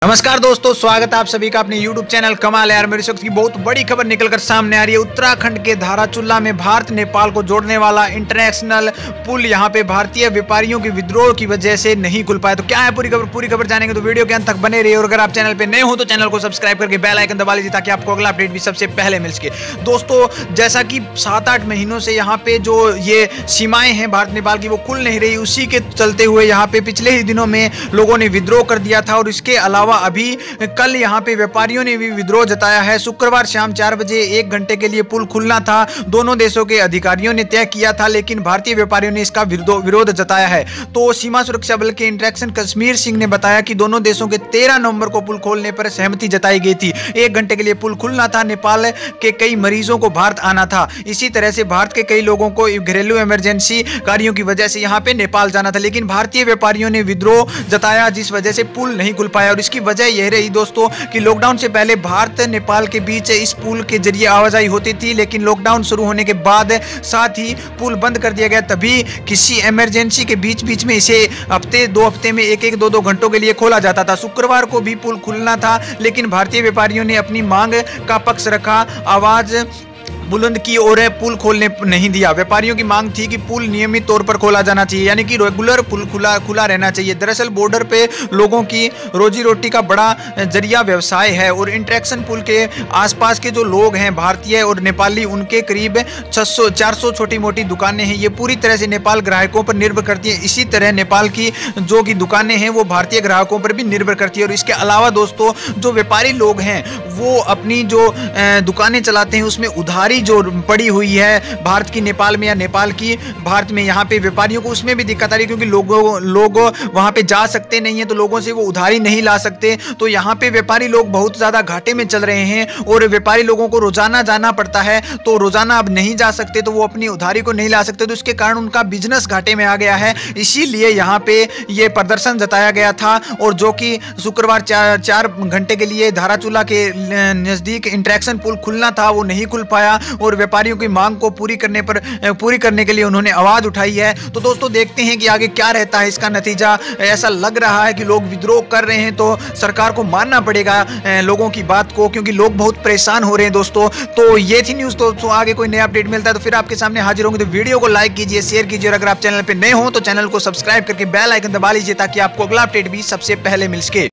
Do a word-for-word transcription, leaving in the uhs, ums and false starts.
नमस्कार दोस्तों, स्वागत है आप सभी का अपने YouTube चैनल कमाल यार। मेरे शख्स की बहुत बड़ी खबर निकलकर सामने आ रही है। उत्तराखंड के धाराचूला में भारत नेपाल को जोड़ने वाला इंटरनेशनल पुल यहां पे भारतीय व्यापारियों के विद्रोह की वजह से नहीं खुल पाया। तो क्या है पूरी खबर, पूरी खबर जानेंगे तो वीडियो के अंत तक बने रहिए। और अगर आप चैनल पे नए हो तो चैनल को सब्सक्राइब करके बेल आइकन दबा लीजिए ताकि आपको अगला अपडेट भी सबसे पहले मिल सके। दोस्तों, जैसा कि सात आठ महीनों से यहाँ पे जो ये सीमाएं हैं भारत नेपाल की वो खुल नहीं रही, उसी के चलते हुए यहाँ पे पिछले ही दिनों में लोगों ने विद्रोह कर दिया था। और इसके अलावा अभी कल यहाँ पे व्यापारियों ने भी विद्रोह जताया है। शुक्रवार शाम चार बजे एक घंटे के लिए पुल खुलना था, दोनों देशों के अधिकारियों ने तय किया था, लेकिन भारतीय व्यापारियों ने इसका विरोध जताया है। तो सीमा सुरक्षा बल के इंटरेक्शन कश्मीर सिंह ने बताया कि दोनों देशों के तेरह नवंबर को पुल खोलने पर सहमति जताई गई थी। एक घंटे के लिए पुल खुलना था। नेपाल के कई मरीजों को भारत आना था। इसी तरह से भारत के कई लोगों को घरेलू इमरजेंसी कार्यों की वजह से यहाँ पे नेपाल जाना था, लेकिन भारतीय व्यापारियों ने विद्रोह जताया, जिस वजह से पुल नहीं खुल पाया। और इसकी वजह यह रही दोस्तों कि लॉकडाउन से पहले भारत नेपाल के बीच इस पुल के जरिए आवाजाही होती थी, लेकिन लॉकडाउन शुरू होने के बाद साथ ही पुल बंद कर दिया गया। तभी किसी इमरजेंसी के बीच बीच में इसे हफ्ते दो हफ्ते में एक एक दो दो घंटों के लिए खोला जाता था। शुक्रवार को भी पुल खुलना था, लेकिन भारतीय व्यापारियों ने अपनी मांग का पक्ष रखा, आवाज बुलंद की और पुल खोलने नहीं दिया। व्यापारियों की मांग थी कि पुल नियमित तौर पर खोला जाना चाहिए, यानी कि रेगुलर पुल खुला खुला रहना चाहिए। दरअसल बॉर्डर पे लोगों की रोजी रोटी का बड़ा जरिया व्यवसाय है और इंटरेक्शन पुल के आसपास के जो लोग हैं भारतीय और नेपाली, उनके करीब छह सौ चार सौ छोटी मोटी दुकानें हैं। ये पूरी तरह से नेपाल ग्राहकों पर निर्भर करती है। इसी तरह नेपाल की जो की दुकानें हैं वो भारतीय ग्राहकों पर भी निर्भर करती है। और इसके अलावा दोस्तों, जो व्यापारी लोग हैं वो अपनी जो दुकानें चलाते हैं उसमें उधारी जो पड़ी हुई है भारत की नेपाल में या नेपाल की भारत में, यहाँ पे व्यापारियों को उसमें भी दिक्कत आ रही है, क्योंकि लोगों लोग वहाँ पे जा सकते नहीं है तो लोगों से वो उधारी नहीं ला सकते। तो यहाँ पे व्यापारी लोग बहुत ज़्यादा घाटे में चल रहे हैं और व्यापारी लोगों को रोजाना जाना पड़ता है, तो रोजाना अब नहीं जा सकते तो वो अपनी उधारी को नहीं ला सकते, तो इसके कारण उनका बिजनेस घाटे में आ गया है। इसीलिए यहाँ पे ये प्रदर्शन जताया गया था। और जो कि शुक्रवार चार चार घंटे के लिए धाराचूला के नज़दीक इंटरेक्शन पुल खुलना था, वो नहीं खुल पाया और व्यापारियों की मांग को पूरी करने पर पूरी करने के लिए उन्होंने आवाज उठाई है। तो दोस्तों, देखते हैं कि आगे क्या रहता है इसका नतीजा। ऐसा लग रहा है कि लोग विद्रोह कर रहे हैं, तो सरकार को मानना पड़ेगा लोगों की बात को, क्योंकि लोग बहुत परेशान हो रहे हैं दोस्तों। तो ये थी न्यूज़। दोस्तों, आगे कोई नया अपडेट मिलता है तो फिर आपके सामने हाजिर होंगे। तो वीडियो को लाइक कीजिए, शेयर कीजिए, और अगर आप चैनल पर नए हो तो चैनल को सब्सक्राइब करके बेल आइकन दबा लीजिए ताकि आपको अगला अपडेट भी सबसे पहले मिल सके।